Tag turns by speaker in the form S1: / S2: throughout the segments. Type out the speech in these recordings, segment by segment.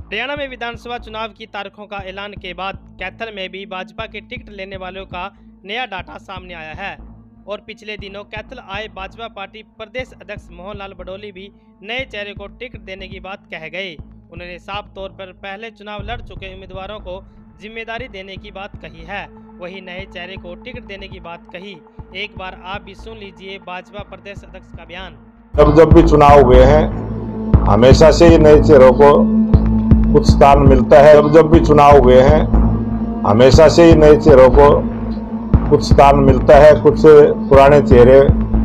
S1: हरियाणा में विधानसभा चुनाव की तारीखों का ऐलान के बाद कैथल में भी भाजपा के टिकट लेने वालों का नया डाटा सामने आया है और पिछले दिनों कैथल आए भाजपा पार्टी प्रदेश अध्यक्ष मोहन लाल बडोली भी नए चेहरे को टिकट देने की बात कह गए। उन्होंने साफ तौर पर पहले चुनाव लड़ चुके उम्मीदवारों को जिम्मेदारी देने की बात कही है, वही नए चेहरे को टिकट देने की बात कही। एक बार आप भी सुन लीजिए भाजपा प्रदेश अध्यक्ष का बयान।
S2: जब भी चुनाव हुए हैं हमेशा से ही नए चेहरों को कुछ स्थान मिलता है। जब भी चुनाव हुए हैं हमेशा से ही नए चेहरों को कुछ स्थान मिलता है। कुछ पुराने चेहरे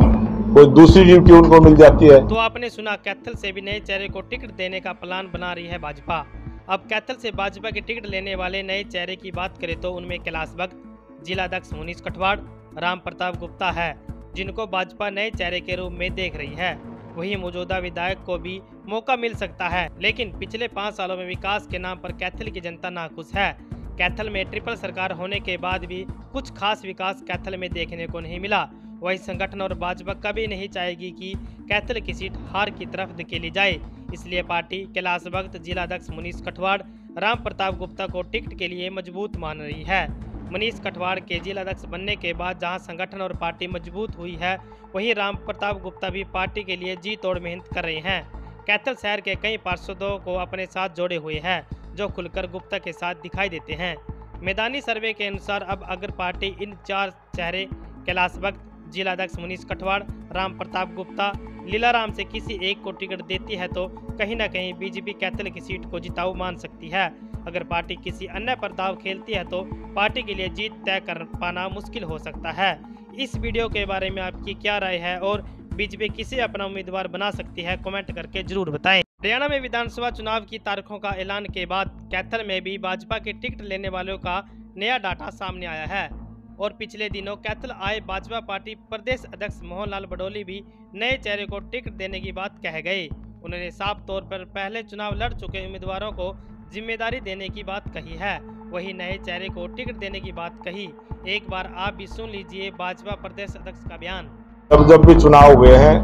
S2: कोई दूसरी ड्यूटी उनको मिल जाती है।
S1: तो आपने सुना, कैथल से भी नए चेहरे को टिकट देने का प्लान बना रही है भाजपा। अब कैथल से भाजपा के टिकट लेने वाले नए चेहरे की बात करें तो उनमें कैलाश भगत, जिला अध्यक्ष मुनीष कठवाड़, राम प्रताप गुप्ता है, जिनको भाजपा नए चेहरे के रूप में देख रही है। वहीं मौजूदा विधायक को भी मौका मिल सकता है, लेकिन पिछले 5 सालों में विकास के नाम पर कैथल की जनता नाखुश है। कैथल में ट्रिपल सरकार होने के बाद भी कुछ खास विकास कैथल में देखने को नहीं मिला। वही संगठन और भाजपा कभी नहीं चाहेगी कि कैथल की सीट हार की तरफ धकेली जाए, इसलिए पार्टी कैलाश भगत, जिला अध्यक्ष मुनीष कठवाड़, राम प्रताप गुप्ता को टिकट के लिए मजबूत मान रही है। मुनीष कठवाड़ के जिला अध्यक्ष बनने के बाद जहां संगठन और पार्टी मजबूत हुई है, वहीं राम प्रताप गुप्ता भी पार्टी के लिए जी तोड़ मेहनत कर रहे हैं। कैथल शहर के कई पार्षदों को अपने साथ जोड़े हुए हैं, जो खुलकर गुप्ता के साथ दिखाई देते हैं। मैदानी सर्वे के अनुसार अब अगर पार्टी इन 4 चेहरे कैलाश भगत, जिला अध्यक्ष मुनीष कठवाड़, राम प्रताप गुप्ता, लीलाराम से किसी एक को टिकट देती है तो कहीं न कहीं बीजेपी कैथल की सीट को जिताऊ मान सकती है। अगर पार्टी किसी अन्य पर दाव खेलती है तो पार्टी के लिए जीत तय कर पाना मुश्किल हो सकता है। इस वीडियो के बारे में आपकी क्या राय है और बीजेपी किसे अपना उम्मीदवार बना सकती है, कमेंट करके जरूर बताएं। हरियाणा में विधानसभा चुनाव की तारीखों का ऐलान के बाद कैथल में भी भाजपा के टिकट लेने वालों का नया डाटा सामने आया है और पिछले दिनों कैथल आए भाजपा पार्टी प्रदेश अध्यक्ष मोहन लाल बडोली भी नए चेहरे को टिकट देने की बात कह गए। उन्होंने साफ तौर पर पहले चुनाव लड़ चुके उम्मीदवारों को जिम्मेदारी देने की बात कही है, वही नए चेहरे को टिकट देने की बात कही। एक बार आप भी सुन लीजिए भाजपा प्रदेश अध्यक्ष का बयान।
S2: जब भी चुनाव हुए हैं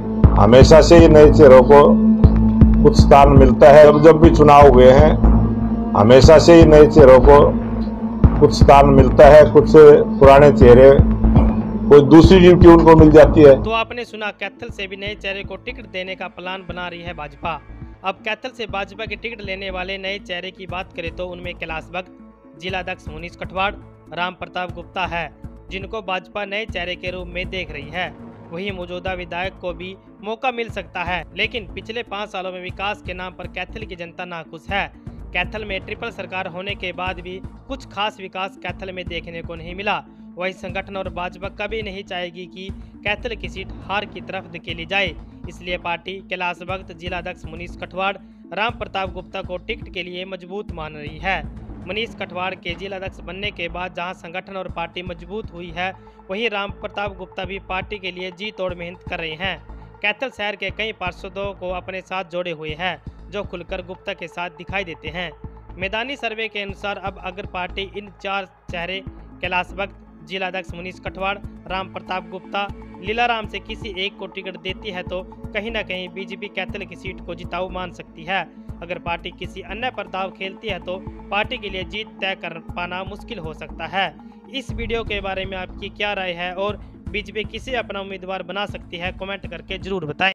S2: हमेशा से ही नए चेहरों को कुछ स्थान मिलता है। जब भी चुनाव हुए हैं हमेशा से ही नए चेहरों को कुछ स्थान मिलता है। कुछ पुराने चेहरे कोई दूसरी ड्यूटी उनको मिल जाती है।
S1: तो आपने सुना, कैथल से भी नए चेहरे को टिकट देने का प्लान बना रही है भाजपा। अब कैथल से भाजपा के टिकट लेने वाले नए चेहरे की बात करें तो उनमें कैलाश भगत, जिला अध्यक्ष मुनीष कठवाड़, राम प्रताप गुप्ता है, जिनको भाजपा नए चेहरे के रूप में देख रही है। वहीं मौजूदा विधायक को भी मौका मिल सकता है, लेकिन पिछले 5 सालों में विकास के नाम पर कैथल की जनता नाखुश है। कैथल में ट्रिपल सरकार होने के बाद भी कुछ खास विकास कैथल में देखने को नहीं मिला। वही संगठन और भाजपा कभी नहीं चाहेगी कि कैथल की सीट हार की तरफ धकेली जाए, इसलिए पार्टी कैलाश भगत, जिला अध्यक्ष मुनीष कठवाड़, राम प्रताप गुप्ता को टिकट के लिए मजबूत मान रही है। मुनीष कठवाड़ के जिला अध्यक्ष बनने के बाद जहां संगठन और पार्टी मजबूत हुई है, वहीं राम प्रताप गुप्ता भी पार्टी के लिए जी तोड़ मेहनत कर रहे हैं। कैथल शहर के कई पार्षदों को अपने साथ जोड़े हुए हैं, जो खुलकर गुप्ता के साथ दिखाई देते हैं। मैदानी सर्वे के अनुसार अब अगर पार्टी इन 4 चेहरे कैलाश भगत, जिला अध्यक्ष मुनीष कठवाड़, राम प्रताप गुप्ता, लीलाराम से किसी एक को टिकट देती है तो कहीं न कहीं बीजेपी कैथल की सीट को जिताऊ मान सकती है। अगर पार्टी किसी अन्य पर दाव खेलती है तो पार्टी के लिए जीत तय कर पाना मुश्किल हो सकता है। इस वीडियो के बारे में आपकी क्या राय है और बीजेपी किसे अपना उम्मीदवार बना सकती है, कमेंट करके जरूर बताएं।